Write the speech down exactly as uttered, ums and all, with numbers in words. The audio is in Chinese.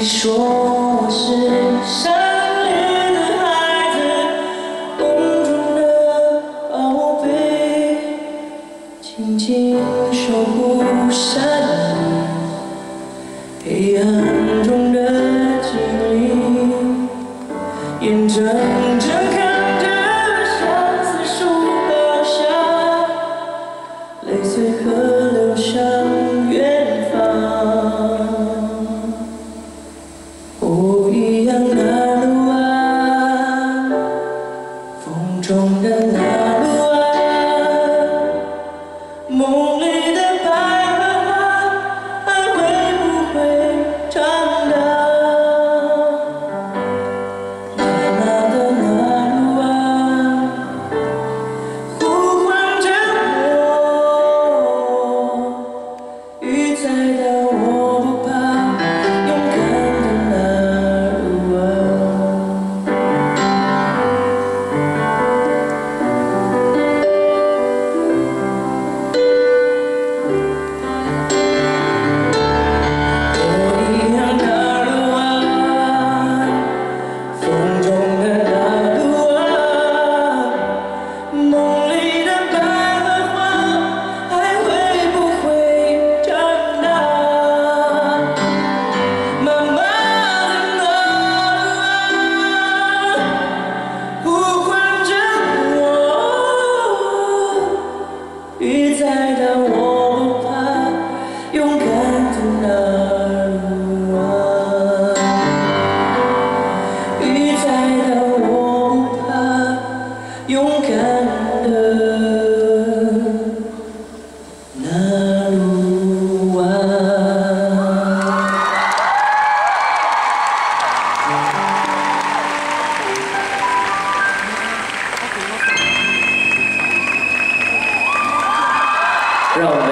说我是善良的孩子，梦中的宝贝，紧紧守护善意，黑暗中的精灵，眼睁睁看着相思树倒下，泪随河流向远方。 不一样的路啊，风中的那路啊，梦里的百合花还会不会长大？妈妈的那路啊，呼唤着我，雨再大我不怕。 雨再大我不怕，勇敢的那路啊！雨再大我不怕，勇敢的那路啊！让我们。